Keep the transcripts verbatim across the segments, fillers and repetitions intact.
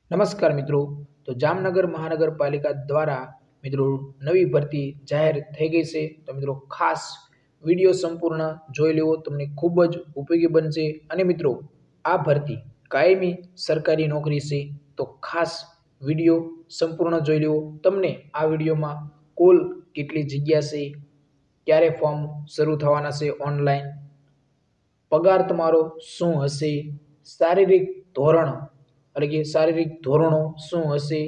નમસ્કાર મિત્રો, તો જામનગર મહાનગરપાલિકા દ્વારા મિત્રો નવી ભરતી જાહેર થઈ ગઈ છે। તો મિત્રો ખાસ વિડીયો સંપૂર્ણ જોઈ લેવો, તમને ખૂબ જ ઉપયોગી બનશે। અને મિત્રો આ ભરતી કાયમી સરકારી નોકરી છે, તો ખાસ વિડીયો સંપૂર્ણ જોઈ લેવો। તમને આ વિડીયોમાં કુલ કેટલી જગ્યા છે, ક્યારે ફોર્મ શરૂ થવાના છે ઓનલાઈન, પગાર તમારો શું હશે, શારીરિક ધોરણ એટલે કે શારીરિક ધોરણો શું હશે,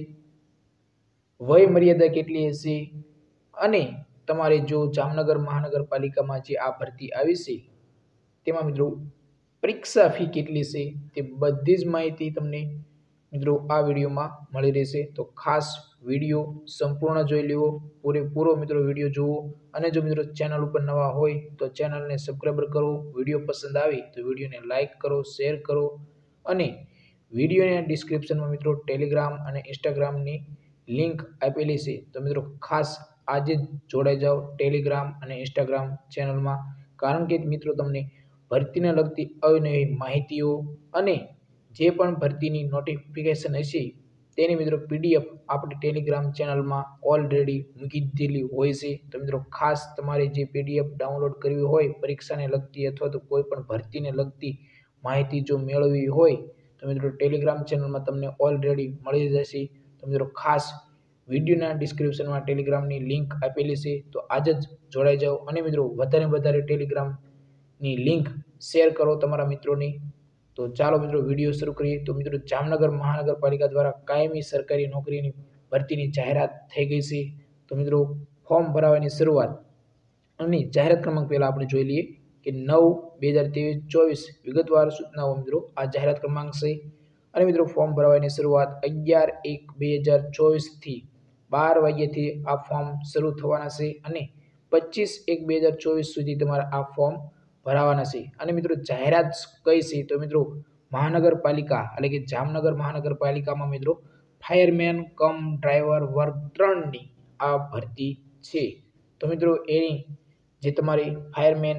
વય મર્યાદા કેટલી હશે, અને તમારે જો જામનગર મહાનગરપાલિકામાં જે આ ભરતી આવી છે તેમાં મિત્રો પરીક્ષા ફી કેટલી છે, તે બધી જ માહિતી તમને મિત્રો આ વિડીયોમાં મળી રહેશે। તો ખાસ વિડીયો સંપૂર્ણ જોઈ લેવો, પૂરેપૂરો મિત્રો વિડીયો જુઓ। અને જો મિત્રો ચેનલ ઉપર નવા હોય તો ચેનલને સબસ્ક્રાઈબર કરો, વિડીયો પસંદ આવે તો વિડીયોને લાઇક કરો, શેર કરો। અને વિડીયોના ડિસ્ક્રિપ્શનમાં મિત્રો ટેલિગ્રામ અને ઇન્સ્ટાગ્રામની લિંક આપેલી છે, તો મિત્રો ખાસ આજે જ જોડાઈ જાઓ ટેલિગ્રામ અને ઇન્સ્ટાગ્રામ ચેનલમાં, કારણ કે મિત્રો તમને ભરતીને લગતી અવનવી માહિતીઓ અને જે પણ ભરતીની નોટિફિકેશન હશે તેની મિત્રો પીડીએફ આપણી ટેલિગ્રામ ચેનલમાં ઓલરેડી મૂકી દીધેલી હોય છે। તો મિત્રો ખાસ તમારે જે પીડીએફ ડાઉનલોડ કરવી હોય પરીક્ષાને લગતી અથવા તો કોઈ પણ ભરતીને લગતી માહિતી જો મેળવવી હોય તો મિત્રો ટેલિગ્રામ ચેનલમાં તમને ઓલરેડી મળી જશે। તો મિત્રો ખાસ વિડીયોના ડિસ્ક્રિપ્શનમાં ટેલિગ્રામની લિંક આપેલી છે, તો આજે જ જોડાઈ જાઓ। અને મિત્રો વધારે વધારે ટેલિગ્રામની લિંક શેર કરો તમારા મિત્રોની। તો ચાલો મિત્રો વિડીયો શરૂ કરીએ। તો મિત્રો જામનગર મહાનગરપાલિકા દ્વારા કાયમી સરકારી નોકરીની ભરતીની જાહેરાત થઈ ગઈ છે। તો મિત્રો ફોર્મ ભરાવાની શરૂઆત અને જાહેરાત ક્રમાંક પહેલાં આપણે જોઈ લઈએ કે નવ બે હજાર ત્રેવીસ ચોવીસ વિગતવાર સૂચનાઓ મિત્રો આ જાહેરાત ક્રમાંક છે। અને મિત્રો ફોર્મ ભરવાની શરૂઆત અગિયાર એક બે હજાર ચોવીસથી બાર વાગ્યાથી આ ફોર્મ શરૂ થવાના છે અને પચીસ એક બે હજાર ચોવીસ સુધી તમારે આ ફોર્મ ભરાવાના છે। અને મિત્રો જાહેરાત કઈ છે, તો મિત્રો મહાનગરપાલિકા એટલે કે જામનગર મહાનગરપાલિકામાં મિત્રો ફાયરમેન કમ ડ્રાઈવર વર્ગ ત્રણની આ ભરતી છે। તો મિત્રો એની જે તમારી ફાયરમેન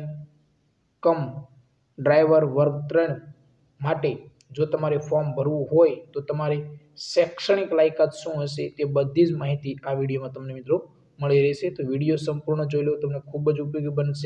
કમ ડ્રાઈવર વર્ગ ત્રણ માટે જો તમારે ફોર્મ ભરવું હોય તો તમારી શૈક્ષણિક લાયકાત શું હશે તે બધી જ માહિતી આ વિડીયોમાં તમને મિત્રો મળી રહેશે। તો વિડીયો સંપૂર્ણ જોઈ લો, તમને ખૂબ જ ઉપયોગી બનશે।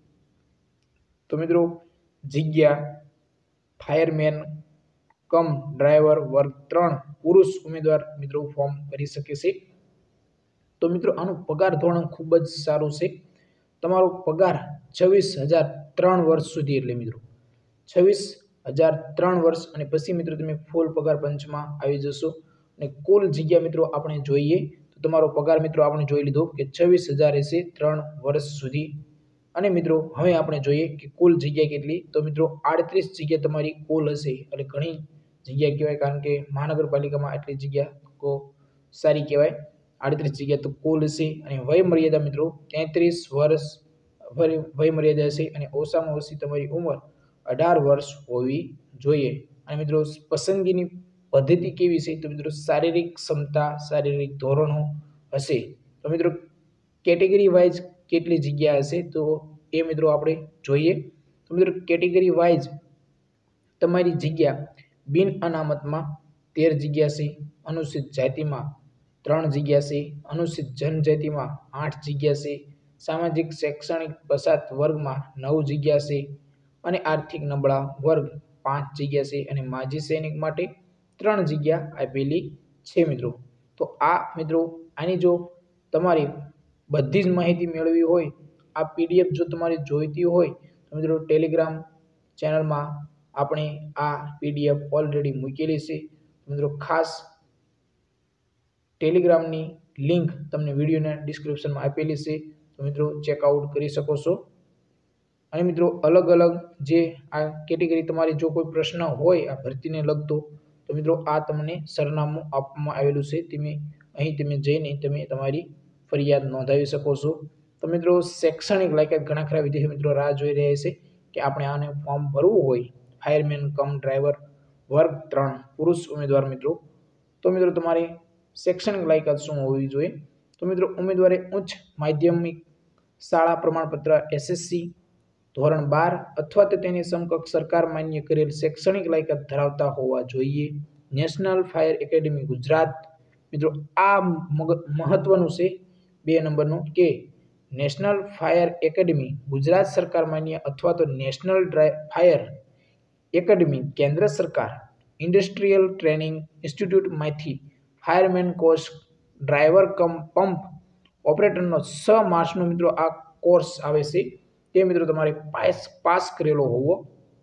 તો મિત્રો જગ્યા ફાયરમેન કમ ડ્રાઈવર વર્ગ ત્રણ પુરુષ ઉમેદવાર મિત્રો ફોર્મ ભરી શકે છે। તો મિત્રો આનું પગાર ધોરણ ખૂબ જ સારું છે। તમારો પગાર છવ્વીસ હજાર ત્રણ વર્ષ સુધી, એટલે મિત્રો છવ્વીસ હજાર ત્રણ વર્ષ અને પછી મિત્રો તમે ફૂલ પગાર પંચમાં આવી જશો। અને કુલ જગ્યા મિત્રો આપણે જોઈએ તો તમારો પગાર મિત્રો આપણે જોઈ લીધો કે છવ્વીસ હજાર હશે ત્રણ વર્ષ સુધી। અને મિત્રો હવે આપણે જોઈએ કે કુલ જગ્યા કેટલી, તો મિત્રો આડત્રીસ જગ્યા તમારી કુલ હશે, એટલે ઘણી જગ્યા કહેવાય, કારણ કે મહાનગરપાલિકામાં આટલી જગ્યા તો સારી કહેવાય। આડત્રીસ જગ્યા તો કુલ હશે। અને વય મર્યાદા મિત્રો તેત્રીસ વર્ષ વય મર્યાદા હશે અને ઓછામાં ઓછી તમારી ઉંમર અઢાર વર્ષ હોવી જોઈએ। અને મિત્રો પસંદગીની પદ્ધતિ કેવી છે, તો મિત્રો શારીરિક ક્ષમતા શારીરિક ધોરણો હશે। તો મિત્રો કેટેગરી વાઇઝ કેટલી જગ્યા હશે તો એ મિત્રો આપણે જોઈએ। તો મિત્રો કેટેગરી વાઇઝ તમારી જગ્યા બિન અનામતમાં તેર જગ્યા છે, અનુસૂચિત જાતિમાં ત્રણ જગ્યા છે, અનુસૂચિત જનજાતિમાં આઠ જગ્યા છે, સામાજિક શૈક્ષણિક પછાત વર્ગમાં નવ જગ્યા છે, અને આર્થિક નબળા વર્ગ પાંચ જગ્યા છે, અને માજી સૈનિક માટે ત્રણ જગ્યા આપેલી છે મિત્રો। તો આ મિત્રો આની જો તમારી બધી જ માહિતી મેળવી હોય, આ પીડીએફ જો તમારે જોઈતી હોય તો મિત્રો ટેલિગ્રામ ચેનલમાં આપણે આ પીડીએફ ઓલરેડી મૂકેલી છે। મિત્રો ખાસ ટેલિગ્રામની લિંક તમને વિડીયોના ડિસ્ક્રિપ્શનમાં આપેલી છે, તો મિત્રો ચેકઆઉટ કરી શકો છો। અને મિત્રો અલગ અલગ જે આ કેટેગરી તમારી જો કોઈ પ્રશ્ન હોય આ ભરતીને લગતો, તો મિત્રો આ તમને સરનામું આપવામાં આવેલું છે, તમે અહીં તમે જઈને તમે તમારી ફરિયાદ નોંધાવી શકો છો। તો મિત્રો શૈક્ષણિક લાયકાત ઘણા ખરા વિદ્યાર્થી મિત્રો રાહ જોઈ રહ્યા છે કે આપણે આને ફોર્મ ભરવું હોય ફાયરમેન કમ ડ્રાઈવર વર્ગ ત્રણ પુરુષ ઉમેદવાર મિત્રો, તો મિત્રો તમારી શૈક્ષણિક લાયકાત શું હોવી જોઈએ, તો મિત્રો ઉમેદવારે ઉચ્ચ માધ્યમિક શાળા પ્રમાણપત્ર એસએસસી ધોરણ બાર અથવા તો તેની સમકક્ષ સરકાર માન્ય કરેલ શૈક્ષણિક લાયકાત ધરાવતા હોવા જોઈએ। નેશનલ ફાયર એકેડેમી ગુજરાત મિત્રો આ મહત્વનું છે બે નંબરનું કે નેશનલ ફાયર એકેડેમી ગુજરાત સરકાર માન્ય અથવા તો નેશનલ ફાયર એકેડેમી કેન્દ્ર સરકાર ઇન્ડસ્ટ્રીયલ ટ્રેનિંગ ઇન્સ્ટિટ્યૂટમાંથી fireman course driver cum pump ઓપરેટરનો છ માસનો મિત્રો આ કોર્સ આવે છે તે મિત્રો તમારે પાસ પાસ કરેલો હોવો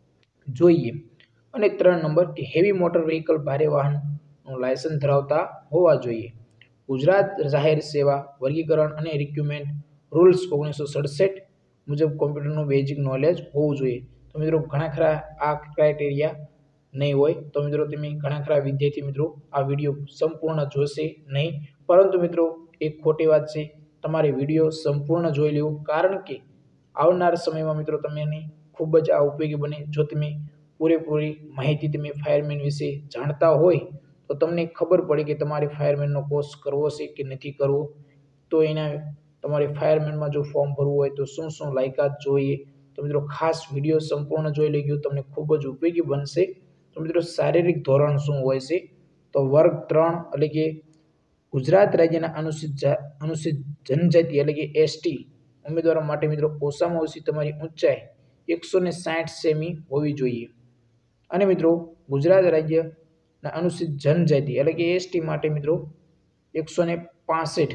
જોઈએ. અને ત્રણ નંબર કે હેવી મોટર વ્હીકલ ભારે વાહનનું લાયસન્સ ધરાવતા હોવા જોઈએ. ગુજરાત જાહેર સેવા વર્ગીકરણ અને રિક્રુટમેન્ટ રૂલ્સ ઓગણીસો સડસઠ મુજબ કોમ્પ્યુટરનું બેઝિક નોલેજ હોવું જોઈએ. તો મિત્રો ઘણા ખરા આ ક્રાઇટેરિયા નહીં હોય તો મિત્રો તમે ઘણા ખરા વિદ્યાર્થી મિત્રો આ વિડીયો સંપૂર્ણ જોશે નહીં, પરંતુ મિત્રો એક ખોટી વાત છે, તમારે વિડીયો સંપૂર્ણ જોઈ લેવો, કારણ કે આવનાર સમયમાં મિત્રો તમને ખૂબ જ આ ઉપયોગી બને. જો તમે પૂરેપૂરી માહિતી તમે ફાયરમેન વિશે જાણતા હોય તો તમને ખબર પડે કે તમારે ફાયરમેનનો કોર્સ કરવો છે કે નથી કરવો. તો એના તમારે ફાયરમેનમાં જો ફોર્મ ભરવું હોય તો શું શું લાયકાત જોઈએ. તો મિત્રો ખાસ વિડીયો સંપૂર્ણ જોઈ લેજો, તમને ખૂબ જ ઉપયોગી બનશે. તો મિત્રો શારીરિક ધોરણ શું હોય છે, તો વર્ગ ત્રણ એટલે કે ગુજરાત રાજ્યના અનુસૂચિત અનુસૂચિત જનજાતિ એટલે કે એસટી ઉમેદવારો માટે મિત્રો ઓછામાં ઓછી તમારી ઊંચાઈ એકસો ને સાઠ સેમી હોવી જોઈએ. અને મિત્રો ગુજરાત રાજ્યના અનુસૂચિત જનજાતિ એટલે કે એસટી માટે મિત્રો એકસો ને પાસઠ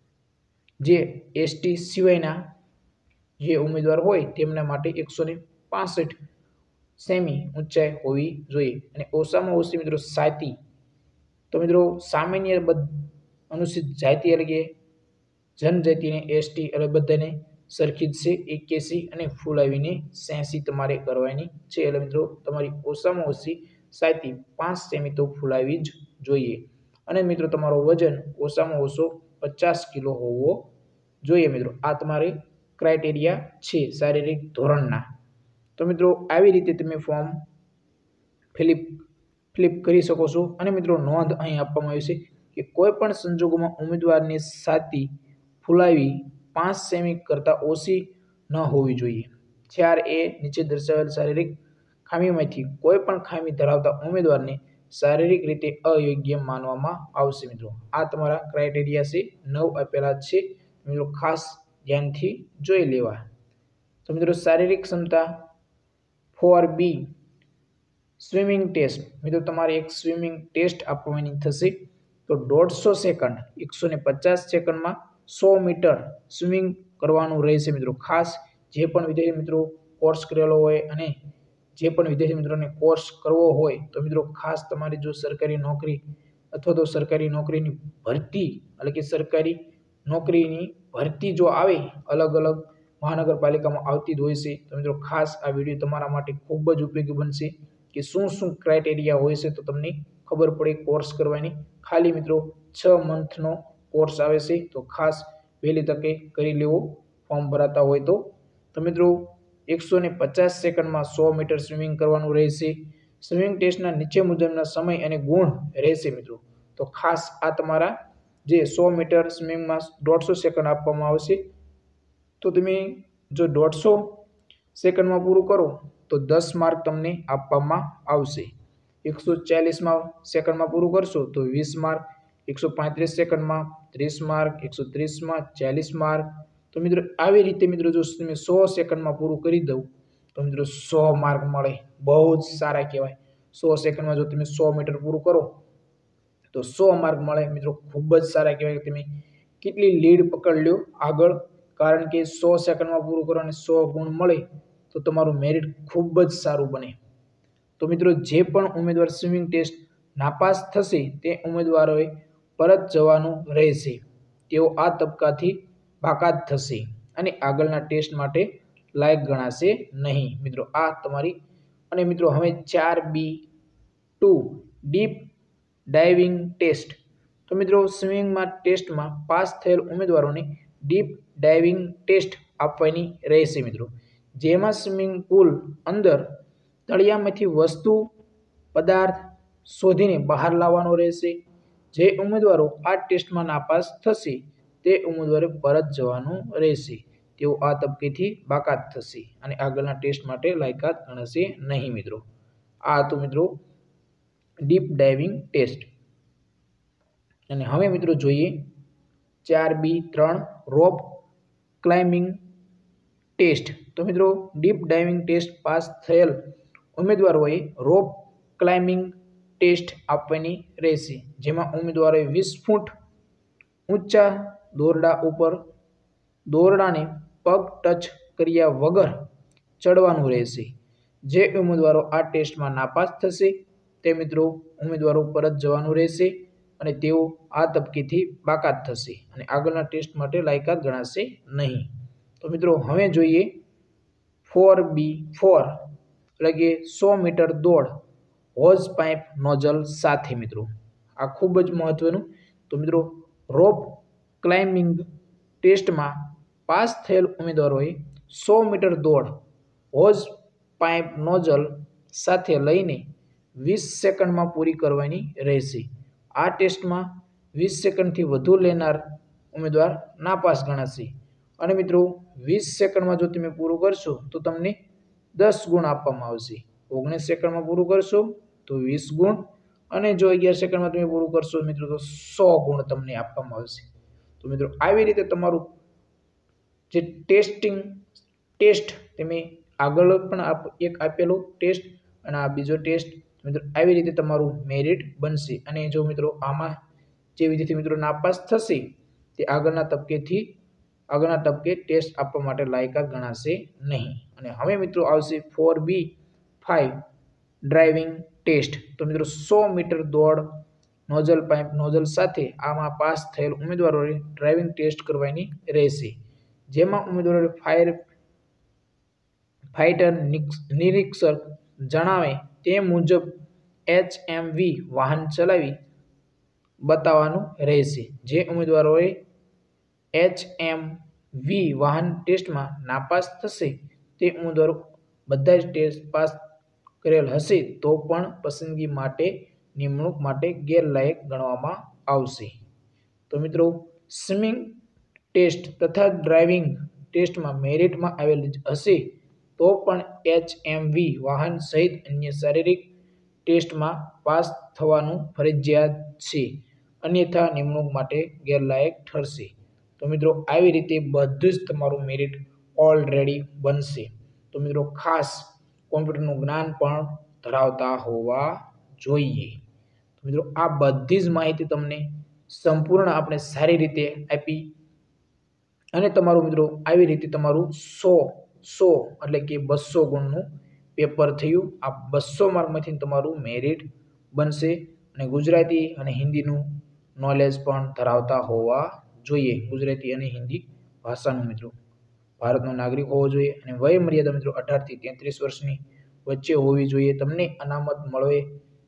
જે એસટી સિવાયના જે ઉમેદવાર હોય તેમના માટે એકસો ને પાસઠ સેમી ઊંચાઈ હોવી જોઈએ. અને ઓછામાં ઓછી મિત્રો સાતી તો મિત્રો સામાન્ય અનુસૂચિત જાતિ એટલે કે જનજાતિને એસટી એટલે બધાને સરખી જ છે એક્યાસી અને ફૂલ આવીને છ્યાસી તમારે કરવાની છે. એટલે મિત્રો તમારી ઓછામાં ઓછી સાતી પાંચ સેમી તો ફૂલ આવી જ જોઈએ. અને મિત્રો તમારો વજન ઓછામાં ઓછો પચાસ કિલો હોવો જોઈએ. મિત્રો આ તમારે ક્રાઇટેરિયા છે શારીરિક ધોરણના. તો મિત્રો આવી રીતે તમે ફોર્મ ફિલિપ ફિલિપ કરી શકો છો. અને મિત્રો નોંધ અહીં આપવામાં આવી છે કે કોઈ પણ સંજોગોમાં ઉમેદવારની છાતી ફૂલાવી પાંચ સેમી કરતાં ઓછી ન હોવી જોઈએ. ચાર એ નીચે દર્શાવેલ શારીરિક ખામીમાંથી કોઈ પણ ખામી ધરાવતા ઉમેદવારને શારીરિક રીતે અયોગ્ય માનવામાં આવશે. મિત્રો આ તમારા ક્રાઇટેરિયા છે, નવ આપેલા છે, મિત્રો ખાસ ધ્યાનથી જોઈ લેવા. તો મિત્રો શારીરિક ક્ષમતા ફોર બી સ્વિમિંગ ટેસ્ટ, મિત્રો તમારે એક સ્વિમિંગ ટેસ્ટ આપવાની થશે. તો દોઢસો સેકન્ડ એકસો ને પચાસ સેકન્ડમાં સો મીટર સ્વિમિંગ કરવાનું રહેશે. મિત્રો ખાસ જે પણ વિદ્યાર્થી મિત્રો કોર્સ કરેલો હોય અને જે પણ વિદ્યાર્થી મિત્રોને કોર્સ કરવો હોય તો મિત્રો ખાસ તમારી જો સરકારી નોકરી અથવા તો સરકારી નોકરીની ભરતી એટલે કે સરકારી નોકરીની ભરતી જો આવે અલગ અલગ મહાનગરપાલિકામાં આવતી જ હોય છે, તો મિત્રો ખાસ આ વિડીયો તમારા માટે ખૂબ જ ઉપયોગી બનશે કે શું શું ક્રાઇટેરિયા હોય છે તો તમને ખબર પડે કોર્સ કરવાની. ખાલી મિત્રો છ મંથનો કોર્સ આવે છે, તો ખાસ વહેલી તકે કરી લેવો ફોર્મ ભરાતા હોય તો. તો મિત્રો એકસો ને પચાસ સેકન્ડમાં સો મીટર સ્વિમિંગ કરવાનું રહેશે. સ્વિમિંગ ટેસ્ટના નીચે મુજબના સમય અને ગુણ રહેશે. મિત્રો તો ખાસ આ તમારા જે સો મીટર સ્વિમિંગમાં દોઢસો સેકન્ડ આપવામાં આવશે, તો તમે જો દોઢસો સેકન્ડમાં પૂરું કરો તો દસ માર્ક તમને આપવામાં આવશે. એકસો ચાલીસમાં સેકન્ડમાં પૂરું કરશો તો વીસ માર્ક, એકસો પાંત્રીસ સેકન્ડમાં ત્રીસ માર્ક, એકસો ત્રીસમાં ચાલીસ માર્ક. તો મિત્રો આવી રીતે મિત્રો જો તમે સો સેકન્ડમાં પૂરું કરી દઉં તો મિત્રો સો માર્ક મળે, બહુ જ સારા કહેવાય. સો સેકન્ડમાં જો તમે સો મીટર પૂરું કરો તો સો માર્ક મળે. મિત્રો ખૂબ જ સારા કહેવાય. તમે કેટલી લીડ પકડ લ્યો આગળ, કારણ કે સો સેકન્ડમાં પૂરું કરો અને સો ગુણ મળે તો તમારું મેરિટ ખૂબ જ સારું બને. તો મિત્રો જે પણ ઉમેદવાર સ્વિમિંગ ટેસ્ટ નાપાસ થશે તે ઉમેદવારોએ પરત જવાનું રહેશે. તેઓ આ તબક્કાથી બાકાત થશે અને આગળના ટેસ્ટ માટે લાયક ગણાશે નહીં. મિત્રો આ તમારી. અને મિત્રો હવે ચાર B two deep diving test. તો મિત્રો સ્વિમિંગમાં ટેસ્ટમાં પાસ થયેલ ઉમેદવારોને ડીપ ડાઇવિંગ ટેસ્ટ આપવાની રહેશે. મિત્રો જેમાં સ્વિમિંગ પુલ અંદર તળિયામાંથી વસ્તુ પદાર્થ શોધીને બહાર લાવવાનો રહેશે. જે ઉમેદવારો આ ટેસ્ટમાં નાપાસ થશે તે ઉમેદવારે પરત જવાનું રહેશે. તેઓ આ તબક્કેથી બાકાત થશે અને આગળના ટેસ્ટ માટે લાયકાત ગણાશે નહીં. મિત્રો આ હતું મિત્રો ડીપ ડાઇવિંગ ટેસ્ટ। અને હવે મિત્રો જોઈએ ચાર બી ત્રણ રોપ ક્લાઇમ્બિંગ ટેસ્ટ। તો મિત્રો ડીપ ડાઇવિંગ ટેસ્ટ પાસ થયેલ ઉમેદવારોએ રોપ ક્લાઇમ્બિંગ ટેસ્ટ આપવાની રહેશે, જેમાં ઉમેદવારોએ વીસ ફૂટ ઊંચા દોરડા ઉપર દોરડાને પગ ટચ કર્યા વગર ચડવાનું રહેશે। જે ઉમેદવારો આ ટેસ્ટમાં નાપાસ થશે તે મિત્રો ઉમેદવારો પરત જવાનું રહેશે અને તેઓ આ તબક્કેથી બાકાત થશે અને આગળના ટેસ્ટ માટે લાયકાત ગણાશે નહીં। તો મિત્રો હવે જોઈએ ફોર બી ફોર એટલે કે સો મીટર દોડ હોઝ પાઇપ નોઝલ સાથે। મિત્રો આ ખૂબ જ મહત્વનું। તો મિત્રો રોપ ક્લાઇમ્બિંગ ટેસ્ટમાં પાસ થયેલ ઉમેદવારોએ સો મીટર દોડ હોઝ પાઇપ નોઝલ સાથે લઈને વીસ સેકન્ડમાં પૂરી કરવાની રહેશે। આ ટેસ્ટમાં વીસ સેકન્ડથી વધુ લેનાર ઉમેદવાર નાપાસ ગણાશે અને મિત્રો વીસ સેકન્ડમાં જો તમે પૂરું કરશો તો તમને દસ ગુણ આપવામાં આવશે। ઓગણીસ સેકન્ડમાં પૂરું કરશો તો વીસ ગુણ અને જો અગિયાર સેકન્ડમાં તમે પૂરું કરશો મિત્રો તો સો ગુણ તમને આપવામાં આવશે। તો મિત્રો આવી રીતે તમારું જે ટેસ્ટિંગ ટેસ્ટ તમે આગળ પણ એક આપેલો ટેસ્ટ અને આ બીજો ટેસ્ટ મિત્રો આવી રીતે તમારું મેરિટ બનશે। અને જો મિત્રો આમાં જે વિદ્યાર્થી મિત્રો નાપાસ થશે તે આગળના તબક્કેથી આગળના તબક્કે ટેસ્ટ આપવા માટે લાયકાત ગણાશે નહીં। અને હવે મિત્રો આવશે four B five driving test. તો મિત્રો સો મીટર દોડ નોઝલ પાઇપ નોઝલ સાથે આમાં પાસ થયેલ ઉમેદવારોએ ડ્રાઇવિંગ ટેસ્ટ કરવાની રહેશે, જેમાં ઉમેદવારોએ ફાયર ફાઇટર નિરીક્ષક જણાવે તે મુજબ એચ એમ વી વાહન ચલાવી બતાવવાનું રહેશે। જે ઉમેદવારોએ એચ એમ વી વાહન ટેસ્ટમાં નાપાસ થશે તે ઉમેદવારો બધા જ ટેસ્ટ પાસ કરેલ હશે તો પણ પસંદગી માટે નિમણૂક માટે ગેરલાયક ગણવામાં આવશે। તો મિત્રો સ્વિમિંગ ટેસ્ટ તથા ડ્રાઇવિંગ ટેસ્ટમાં મેરિટમાં આવેલ હશે તો પણ એચ એમ વી વાહન સહિત અન્ય શારીરિક ટેસ્ટમાં પાસ થવાનું ફરજિયાત છે, અન્યથા નિમણૂક માટે ગેરલાયક ઠરશે। તો મિત્રો આવી રીતે બધું જ તમારું મેરિટ ઓલરેડી બનશે। તો મિત્રો ખાસ કોમ્પ્યુટરનું જ્ઞાન પણ ધરાવતા હોવા જોઈએ। તો મિત્રો આ બધી જ માહિતી તમને સંપૂર્ણ આપણે સારી રીતે આપી અને તમારું મિત્રો આવી રીતે તમારું સો સો એટલે કે બસો ગુણનું પેપર થયું। આ બસો માર્કમાંથી તમારું મેરિટ બનશે અને ગુજરાતી અને હિન્દીનું નોલેજ પણ ધરાવતા હોવા જોઈએ। ગુજરાતી અને હિન્દી ભાષાનું મિત્રો ભારતનો નાગરિક હોવો જોઈએ અને વય મર્યાદા મિત્રો અઢારથી તેત્રીસ વર્ષની વચ્ચે હોવી જોઈએ। તમને અનામત મળવે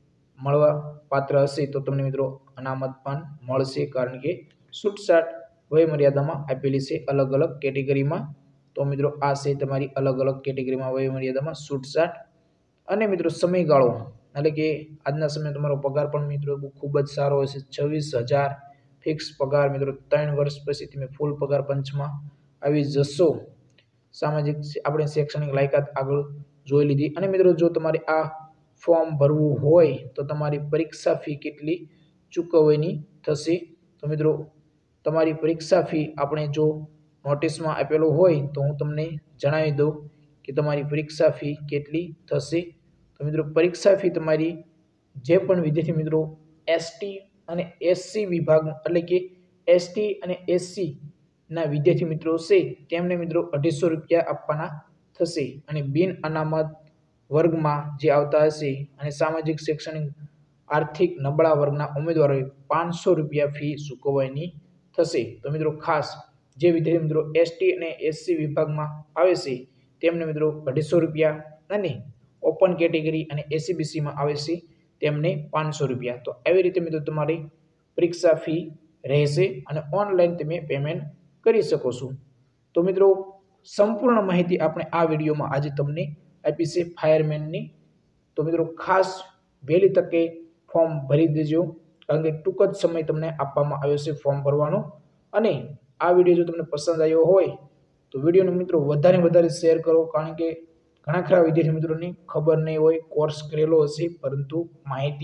મળવા પાત્ર હશે તો તમને મિત્રો અનામત પણ મળશે, કારણ કે છૂટછાટ વય મર્યાદામાં આપેલી છે અલગ અલગ કેટેગરીમાં। તો મિત્રો આ છે તમારી અલગ અલગ કેટેગરીમાં વય મર્યાદામાં છૂટછાટ। અને મિત્રો સમયગાળો એટલે કે આજના સમયે તમારો પગાર પણ મિત્રો ખૂબ જ સારો હશે, છવ્વીસ હજાર ફિક્સ પગાર મિત્રો। ત્રણ વર્ષ પછી તમે ફૂલ પગાર પંચમાં આવી જશો। સામાજિક આપણે શૈક્ષણિક લાયકાત આગળ જોઈ લીધી અને મિત્રો જો તમારે આ ફોર્મ ભરવું હોય તો તમારી પરીક્ષા ફી કેટલી ચૂકવવાની થશે? તો મિત્રો તમારી પરીક્ષા ફી આપણે જો નોટિસમાં આપેલું હોય તો હું તમને જણાવી દઉં કે તમારી પરીક્ષા ફી કેટલી થશે। તો મિત્રો પરીક્ષા ફી તમારી જે પણ વિદ્યાર્થી મિત્રો એસટી અને એસસી વિભાગ એટલે કે એસટી અને એસસી ના વિદ્યાર્થી મિત્રો છે તેમને મિત્રો અઢીસો રૂપિયા આપવાના થશે અને બિન અનામત વર્ગમાં જે આવતા હશે અને સામાજિક શૈક્ષણિક આર્થિક નબળા વર્ગના ઉમેદવારોએ પાંચસો રૂપિયા ફી ચૂકવવાની થશે। તો મિત્રો ખાસ જે વિદ્યાર્થી મિત્રો એસટી અને એસસી વિભાગમાં આવે છે તેમને મિત્રો અઢીસો રૂપિયા અને ઓપન કેટેગરી અને એસીબીસીમાં આવે છે તેમને પાંચસો રૂપિયા। તો આવી રીતે મિત્રો તમારી પરીક્ષા ફી રહેશે અને ઓનલાઈન તમે પેમેન્ટ કરી શકો છો। તો મિત્રો સંપૂર્ણ માહિતી આપણે આ વિડીયોમાં આજે તમને આપી છે ફાયરમેનની। તો મિત્રો ખાસ વહેલી તકે ફોર્મ ભરી દેજો, કારણ કે ટૂંક જ સમય તમને આપવામાં આવ્યો છે ફોર્મ ભરવાનો। અને આ વિડીયો જો તમને પસંદ આવ્યો હોય તો વિડીયોને મિત્રો વધારે વધારે શેર કરો, કારણ કે ઘણા ખરા વિદ્યાર્થી મિત્રોને ખબર નહીં હોય, કોર્સ કરેલો હશે પરંતુ માહિતી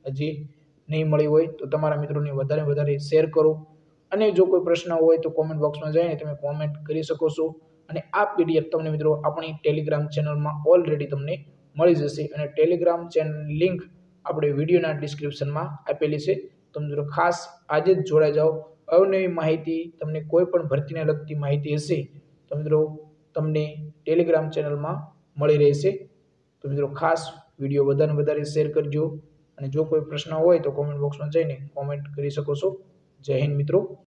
હજી નહીં મળી હોય તો તમારા મિત્રોને વધારે વધારે શેર કરો અને જો કોઈ પ્રશ્ન હોય તો કોમેન્ટ બોક્સમાં જઈને તમે કોમેન્ટ કરી શકો છો અને આ પીડીએફ તમને મિત્રો આપણી ટેલિગ્રામ ચેનલમાં ઓલરેડી તમને મળી જશે અને ટેલિગ્રામ ચેનલ લિંક આપણે વિડીયોના ડિસ્ક્રિપ્શનમાં આપેલી છે. તો મિત્રો ખાસ આજે જ જોડાઈ જાઓ. અવનવી માહિતી તમને કોઈ પણ ભરતીને લગતી માહિતી હશે તો મિત્રો તમને ટેલિગ્રામ ચેનલમાં મળી રહેશે. તો મિત્રો ખાસ વિડીયો વધારે વધારે શેર કરજો અને જો કોઈ પ્રશ્ન હોય તો કોમેન્ટ બોક્સમાં જઈને કોમેન્ટ કરી શકો છો. જય હિન્દ મિત્રો.